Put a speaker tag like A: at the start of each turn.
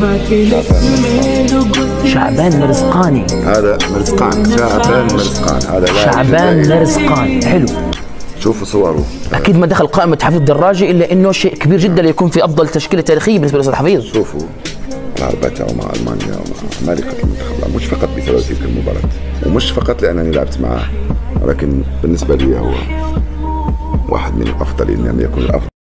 A: شعبان مرزقاني.
B: هذا مرزقان، شعبان مرزقان، هذا
A: شعبان مرزقان. حلو.
B: شوفوا صوره.
A: اكيد ما دخل قائمه حفيظ دراجي الا انه شيء كبير جدا ليكون في افضل تشكيله تاريخيه بالنسبه للاستاذ حفيظ.
B: شوفوا العربة تاعو مع المانيا ومع امريكا المنتخب، مش فقط بسبب تلك المباراه، ومش فقط لانني لعبت معه، ولكن بالنسبه لي هو واحد من الافضلين، ان لم يكن الافضل.